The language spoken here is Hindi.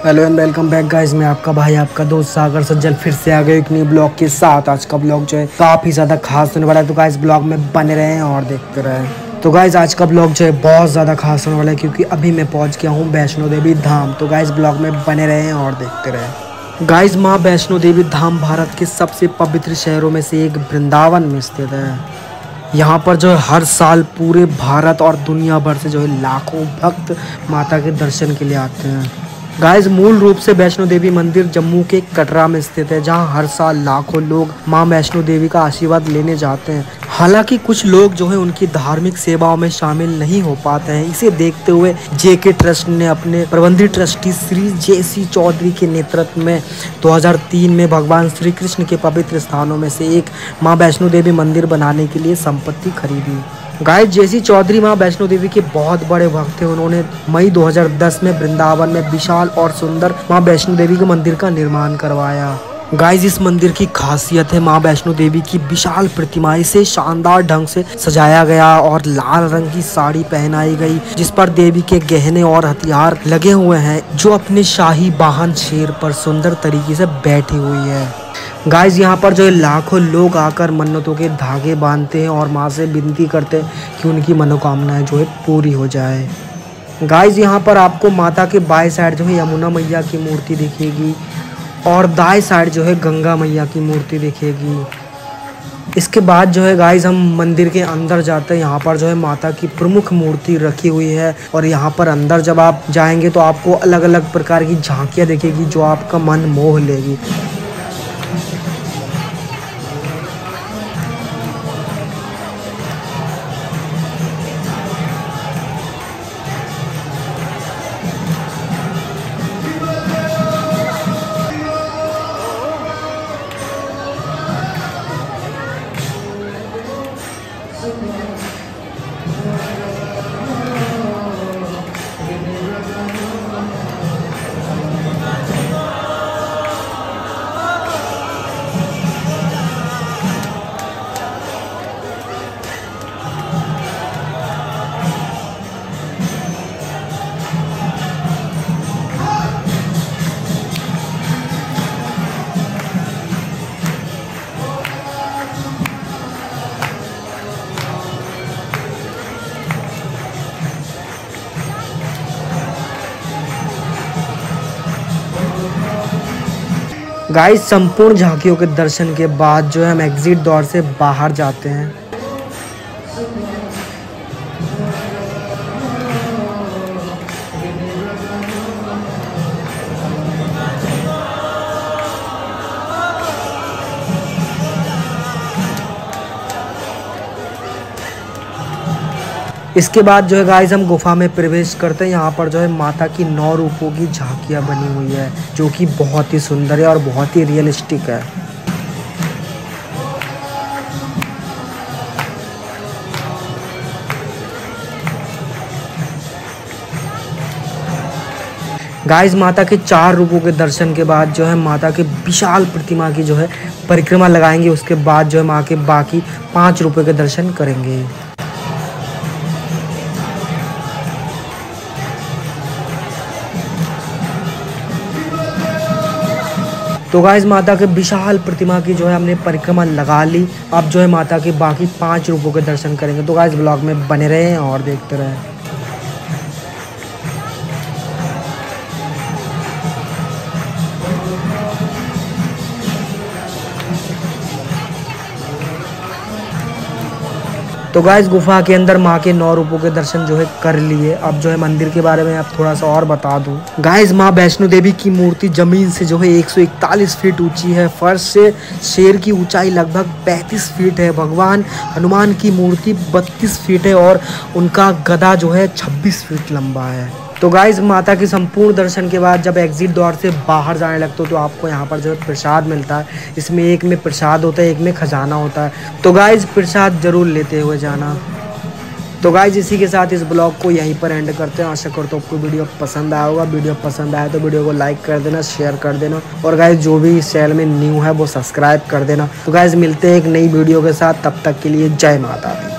Hello and welcome back guys. मैं आपका भाई आपका दोस्त सागर सज्जल फिर से आ गए एक न्यू ब्लॉग के साथ। आज का ब्लॉग जो है काफ़ी ज़्यादा खास होने वाला है, तो गाइस ब्लॉग में बने रहें और देखते रहें। तो गाइस आज का ब्लॉग जो है बहुत ज़्यादा खास होने वाला है, क्योंकि अभी मैं पहुंच गया हूं वैष्णो देवी धाम। तो गाइस ब्लॉग में बने रहें और देखते रहें। गाइस माँ वैष्णो देवी धाम भारत के सबसे पवित्र शहरों में से एक वृंदावन में स्थित है। यहाँ पर जो है हर साल पूरे भारत और दुनिया भर से जो है लाखों भक्त माता के दर्शन के लिए आते हैं। गाइस मूल रूप से वैष्णो देवी मंदिर जम्मू के कटरा में स्थित है, जहाँ हर साल लाखों लोग मां वैष्णो देवी का आशीर्वाद लेने जाते हैं। हालांकि कुछ लोग जो है उनकी धार्मिक सेवाओं में शामिल नहीं हो पाते हैं। इसे देखते हुए जेके ट्रस्ट ने अपने प्रबंधित ट्रस्टी श्री जेसी चौधरी के नेतृत्व में 2003 में भगवान श्री कृष्ण के पवित्र स्थानों में से एक मां वैष्णो देवी मंदिर बनाने के लिए संपत्ति खरीदी। गाइस जेसी चौधरी मां वैष्णो देवी के बहुत बड़े भक्त थे। उन्होंने मई 2010 में वृंदावन में विशाल और सुंदर मां वैष्णो देवी के मंदिर का निर्माण करवाया। गाइस इस मंदिर की खासियत है मां वैष्णो देवी की विशाल प्रतिमा। इसे शानदार ढंग से सजाया गया और लाल रंग की साड़ी पहनाई गई, जिस पर देवी के गहने और हथियार लगे हुए हैं, जो अपने शाही वाहन शेर पर सुंदर तरीके से बैठी हुई है। गाइस यहाँ पर जो है लाखों लोग आकर मन्नतों के धागे बांधते हैं और माँ से विनती करते हैं कि उनकी मनोकामनाएं जो है पूरी हो जाए। गाइस यहाँ पर आपको माता के बाएं साइड जो है यमुना मैया की मूर्ति दिखेगी और दाएं साइड जो है गंगा मैया की मूर्ति दिखेगी। इसके बाद जो है गाइस हम मंदिर के अंदर जाते हैं। यहाँ पर जो है माता की प्रमुख मूर्ति रखी हुई है और यहाँ पर अंदर जब आप जाएंगे तो आपको अलग अलग प्रकार की झांकियाँ दिखेगी, जो आपका मन मोह लेगी। गाइस संपूर्ण झांकियों के दर्शन के बाद जो है हम एग्जिट द्वार से बाहर जाते हैं। इसके बाद जो है गाइस हम गुफा में प्रवेश करते हैं। यहाँ पर जो है माता की 9 रूपों की झांकियाँ बनी हुई है, जो कि बहुत ही सुंदर है और बहुत ही रियलिस्टिक है। गाइस माता के 4 रूपों के दर्शन के बाद जो है माता के विशाल प्रतिमा की जो है परिक्रमा लगाएंगे। उसके बाद जो है माँ के बाकी 5 रूपों के दर्शन करेंगे। तो गाइस माता के विशाल प्रतिमा की जो है हमने परिक्रमा लगा ली। अब जो है माता के बाकी 5 रूपों के दर्शन करेंगे। तो गाइस ब्लॉग में बने रहें और देखते रहें। तो गाइस गुफा के अंदर माँ के 9 रूपों के दर्शन जो है कर लिए। अब जो है मंदिर के बारे में अब थोड़ा सा और बता दूं। गाइस माँ वैष्णो देवी की मूर्ति जमीन से जो है 141 फीट ऊंची है। फर्श से शेर की ऊंचाई लगभग 35 फीट है। भगवान हनुमान की मूर्ति 32 फीट है और उनका गदा जो है 26 फीट लंबा है। तो गाइस माता के संपूर्ण दर्शन के बाद जब एग्जिट द्वार से बाहर जाने लगते हो तो आपको यहाँ पर जो है प्रसाद मिलता है। इसमें एक में प्रसाद होता है, एक में खजाना होता है। तो गाइस प्रसाद जरूर लेते हुए जाना। तो गाइस इसी के साथ इस ब्लॉग को यहीं पर एंड करते हैं। आशा करता हूँ आपको वीडियो पसंद आया होगा। वीडियो पसंद आया तो वीडियो को लाइक कर देना, शेयर कर देना और गाइस जो भी इस चैनल में न्यू है वो सब्सक्राइब कर देना। तो गाइस मिलते हैं एक नई वीडियो के साथ, तब तक के लिए जय माता दी।